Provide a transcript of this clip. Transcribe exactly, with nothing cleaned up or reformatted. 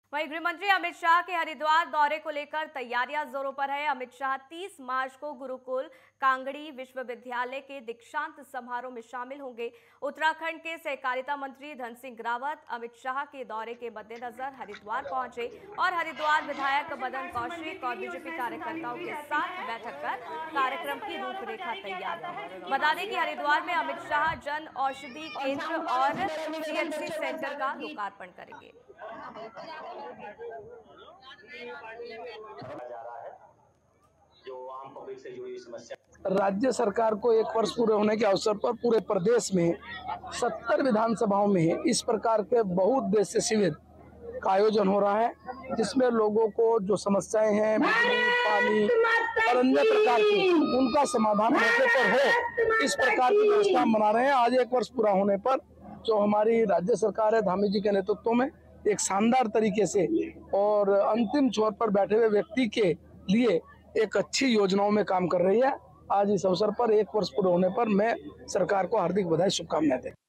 वहीं गृहमंत्री अमित शाह के हरिद्वार दौरे को लेकर तैयारियां जोरों पर है। अमित शाह तीस मार्च को गुरुकुल कांगड़ी विश्वविद्यालय के दीक्षांत समारोह में शामिल होंगे। उत्तराखंड के सहकारिता मंत्री धन सिंह रावत अमित शाह के दौरे के मद्देनजर हरिद्वार पहुंचे और हरिद्वार विधायक मदन कौशिक और बीजेपी कार्यकर्ताओं के साथ बैठक कर कार्यक्रम की रूपरेखा तैयार की। बता दें कि हरिद्वार में अमित शाह जन औषधि केंद्र और सीएनसी सेंटर का लोकार्पण करेंगे। राज्य सरकार को एक वर्ष पूरे होने के अवसर पर पूरे प्रदेश में सत्तर विधानसभाओं में इस प्रकार के बहुउद्देश्य शिविर का आयोजन हो रहा है, जिसमें लोगों को जो समस्याएं हैं बिजली, पानी और अन्य प्रकार की उनका समाधान मौके पर हो, इस प्रकार की व्यवस्था बना रहे हैं। आज एक वर्ष पूरा होने पर जो हमारी राज्य सरकार है धामी जी के नेतृत्व में एक शानदार तरीके से और अंतिम छोर पर बैठे हुए व्यक्ति के लिए एक अच्छी योजनाओं में काम कर रही है। आज इस अवसर पर एक वर्ष पूरे होने पर मैं सरकार को हार्दिक बधाई शुभकामनाएं देता हूं।